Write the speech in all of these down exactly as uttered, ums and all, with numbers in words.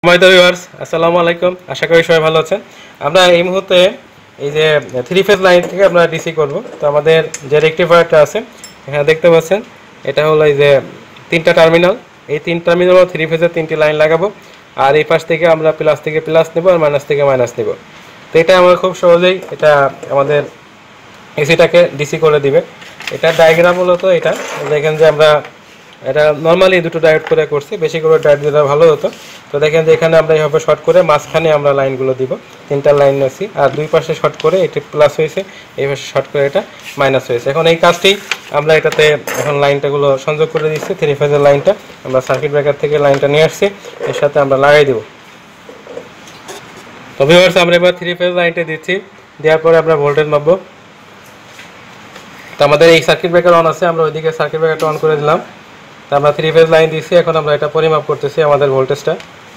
সম্মানিত ভিউয়ার্স, আসসালামু আলাইকুম। আশা করি সবাই ভালো আছেন। আমরা এই মুহূর্তে এই যে থ্রি ফেজ লাইন থেকে আমরা ডিসি করব। তো আমাদের যে রেকটিফায়ারটা আছে এখানে দেখতে পাচ্ছেন, এটা হলো এই যে তিনটা টার্মিনাল। এই তিন টার্মিনাল থ্রি ফেজের তিনটি লাইন লাগাবো, আর এই পাশ থেকে আমরা প্লাস থেকে প্লাস নেব আর মাইনাস থেকে মাইনাস নেব। তো এটা আমরা খুব সহজেই এটা আমাদের এসিটাকে ডিসি করে দিবে। এটা ডায়াগ্রাম হলো, তো এটা দেখেন যে আমরা এটা নর্মালি দুটো ডায়োড করে করছি, বেশি করে ডায়োড দিলে ভালো হতো। তো দেখেন যে এখানে আমরা এইভাবে শর্ট করে মাঝখানে আমরা লাইনগুলো দিব, তিনটা লাইন নিয়েছি, আর দুই পাশে শর্ট করে এটি প্লাস হয়েছে, এই পাশে শর্ট করে এটা মাইনাস হয়েছে। এখন এই কাজটি আমরা এটাতে এখন লাইনটাগুলো সংযোগ করে দিচ্ছি। থ্রি ফেজের লাইনটা আমরা সার্কিট ব্রেকার থেকে লাইনটা নিয়ে আসছি, এর সাথে আমরা লাগাই দেব। তো ভিউয়ার্স, আমরা এবার থ্রি ফেজ লাইনটা দিচ্ছি, দেওয়ার পরে আমরা ভোল্টেজ মাপবো। তো আমাদের এই সার্কিট ব্রেকার অন আছে, আমরা ওইদিকে সার্কিট ব্রেকারটা অন করে দিলাম। তো আমরা থ্রি ফেজ লাইন দিচ্ছি, এখন আমরা এটা পরিমাপ করতেছি আমাদের ভোল্টেজটা।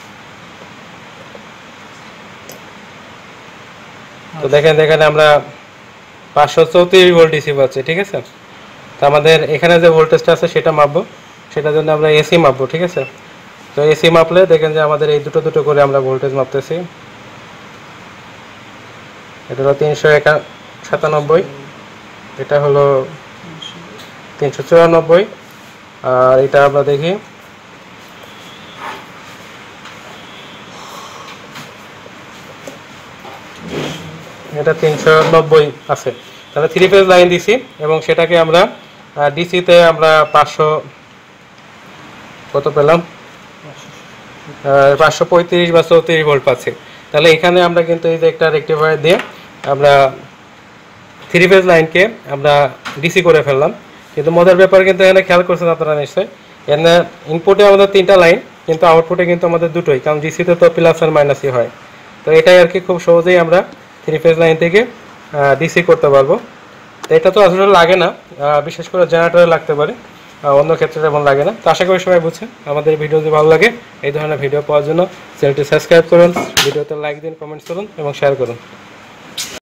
তো দেখেন এখানে আমরা পাঁচশো চৌত্রিশ ভোল্ট ডিসি পাচ্ছি, ঠিক আছে। তো আমাদের এখানে যে ভোল্টেজটা আছে সেটা মাপবো, সেটার জন্য আমরা এসি মাপবো, ঠিক আছে। তো এসি মাপলে দেখেন যে আমাদের এই দুটো দুটো করে আমরা ভোল্টেজ মাপতেছি। এটা হলো তিনশো একা সাতানব্বই, এটা হলো তিনশো চুরানব্বই, আর এটা আমরা দেখি এটা তিনশো নব্বই আছে। তাহলে থ্রি ফেজ লাইন দিছি এবং সেটাকে আমরা ডিসিতে আমরা পাঁচশো কত পেলাম, পাঁচশো পঁয়ত্রিশ বা চৌত্রিশ ভোল্ট পাচ্ছি। তাহলে এখানে আমরা কিন্তু এই যে একটা রেকটিফায়ার দিয়ে আমরা থ্রি ফেজ লাইনকে আমরা ডিসি করে ফেললাম। কিন্তু মজার ব্যাপার কিন্তু এখানে খেয়াল করছেন আপনারা নিশ্চয়ই, এখানে ইনপুটে আমাদের তিনটা লাইন, কিন্তু আউটপুটে কিন্তু আমাদের দুটোই, কারণ ডিসিতে তো প্লাস আর মাইনাসই হয়। তো এটাই আর কি, খুব সহজেই আমরা থ্রি ফেজ লাইন থেকে ডিসি করতে পারবো। তো এটা তো আসলে লাগে না, বিশেষ করে জেনারেটরে লাগতে পারে, অন্য ক্ষেত্রে তেমন লাগে না। তো আশা করি সবাই বুঝছেন। আমাদের ভিডিও যদি ভালো লাগে, এই ধরনের ভিডিও পাওয়ার জন্য চ্যানেলটি সাবস্ক্রাইব করুন, ভিডিওতে লাইক দিন, কমেন্টস করুন এবং শেয়ার করুন।